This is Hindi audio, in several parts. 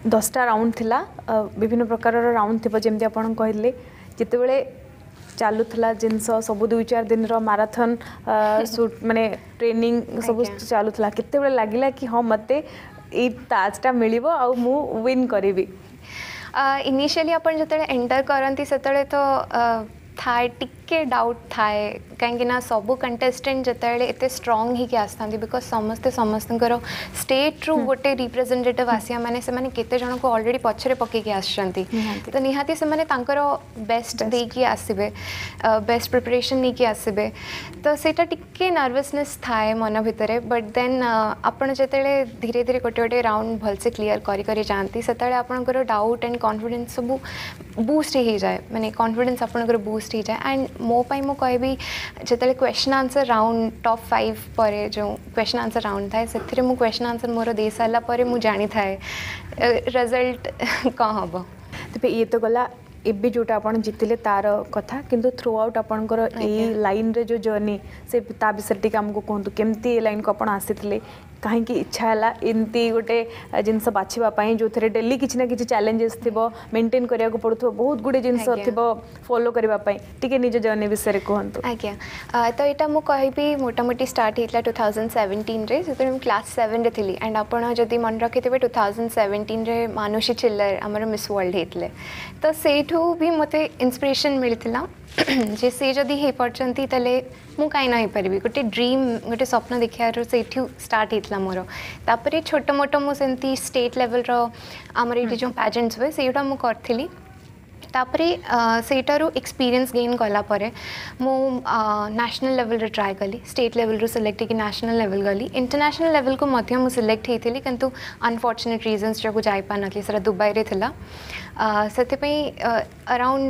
10टा राउंड थिला विभिन्न प्रकार राउंड थी जमी आप कहले जिते चलूला जिनस सब 2-4 दिन माराथन शूट माने ट्रेनिंग सब चलूला केते लगिला कि हाँ मते ई ताजटा मिलिबो आ मु विन करिवि इनिशियली अपन जतले एंटर करंती सेतले तो थाए टिके डाउट थाए कहीं सब कंटेस्टेंट जिते एत स्ट्रंग ही आसता बिकज समस्ते समस्तଙ୍କର स्टेट रू गोटे रिप्रेजेंटेटिव आसिया माने से माने केते जन को ऑलरेडी पछरे पकेकी आछंती तो निहाती से माने तांकर बेस्ट देकी आसीबे बेस्ट प्रिपरेशन नहीं की आसीबे तो सेटा टिके नर्वसनेस थाए मन भितरे बट देन आपण जतले धीरे धीरे गोटे गोटे राउंड भल से क्लियर करी करी जानती सेतले आपनकर डाउट एंड कॉन्फिडेंस सब बूस्ट ही जाए माने कॉन्फिडेंस आपनकर बूस्ट ही जाए एंड मो पाई मो कहबी जिते क्वेश्चन आंसर राउंड टॉप 5 पर जो क्वेश्चन आंसर राउंड थाए से मु क्वेश्चन आंसर मोर दे सारा पर मु जानी थाए रिजल्ट कौन हम तेज ये तो गला एबी जोटा आपण जितिले तार कथा किंतु थ्रू आउट आपणकर ए लाइन रे जो जर्नी से ता विषय टिक हमको कहतु केमती ए लाइन को आपण आसीथिले कहीं इच्छा है एमती गोटे जिनस बाछवाई जो थे डेली किसी ना कि चैलेंजेस थी मेंटेन करिया को पड़ो बहुत गुड़े जिनस थी फॉलो करने टी निज जर्नी विषय कहतु आज्ञा तो यहाँ मुझे मोटामोटी स्टार्ट होता 2017 रे जो क्लास 7 रे थी एंड आपड़ जदि मन रखि 2017 रे मानुषी चिल्लर आमर मिस वर्ल्ड होते तो सेठू भी मते इंस्पिरेशन मिलता जे से जदि हो पार्टी तेल मु कहीं ना पारि गोटे ड्रीम गोटे स्वप्न देखार से स्टार्ट होता मोर तापर छोट मोट मुझे स्टेट लेवल आमर ये जो पैजेंट्स हुए से मुझे तापरे सेटारू एक्सपीरियंस गेन कला परे मु नेशनल लेवल रे ट्राई कली स्टेट लेवल रू सिलेक्ट की नेशनल लेवल गली इंटरनेशनल लेवल को मध्य मु सिलेक्ट होती किंतु अनफॉर्चुनेट रीजन्स जो जाई पा नथली सरा दुबई रे थिला सेते पई अराउंड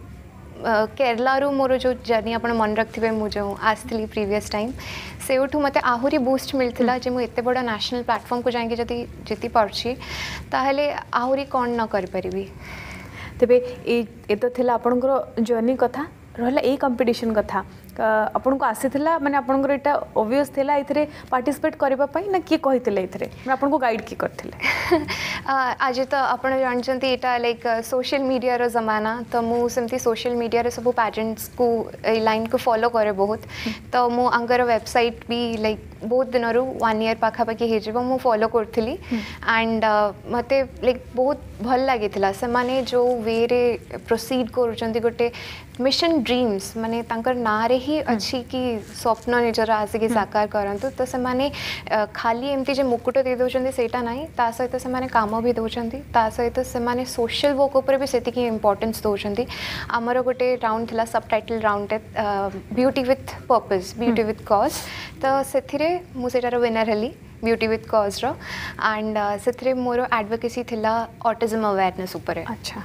केरला रू मोर जो जर्नी आप मन रखिए मुझे आसती प्रीवियस टाइम से मत आहरी बूस्ट मिलता जे मुझे एत बड़ा नेशनल प्लेटफॉर्म को जाकि जदि जीति पार्ची ताहले आहरी कौन न करि तेबे ए तो थिला आपनकर जर्नी कथा रहला ए कंपटीशन कथा आपन को आसीथिला माने आपनकर एटा ऑब्वियस थिला इथरे पार्टिसिपेट करबा पई ना की कहिथिले इथरे मैं आपन को गाइड की करथिले आज तो आपन जानचंती एटा लाइक सोशल मीडिया रो जमाना तो मु सेमती सोशल मीडिया रे सब पेजेंट्स को लाइन को फॉलो करे बहुत तो मु अंगर वेबसाइट भी लाइक बहुत दिन 1 ईयर पाखापाखि हो मु फॉलो करथिली एंड मते लाइक बहुत भल लागिथिला से माने जो वे रे प्रोसीड करूचंती गोटे मिशन ड्रीम्स माने तांकर ना रे ही अच्छी कि स्वप्न निजर आसिक साकार करंतु तो से माने खाली एमती जे मुकुट दे दउचंती सेटा नाही ता सहित से माने काम भी दउचंती ता सहित से माने सोशल वर्क ऊपर भी सेति की इंपोर्टेंस दउचंती हमर गोटे राउंड थिला subtitle round beauty with purpose beauty with cause तो सेथिरे मु सेटार विनर हली ब्यूटी विथ कॉज रो एंड सेथिरे मोर एडवोकेसी थिला ऑटिज्म अवेयरनेस ऊपर अच्छा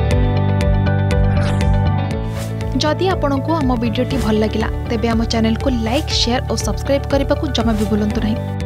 जदि आपंक आम भिडी भल लगा तेब आम चैनल को लाइक शेयर और सब्सक्राइब करने को जमा भी भूलु नहीं।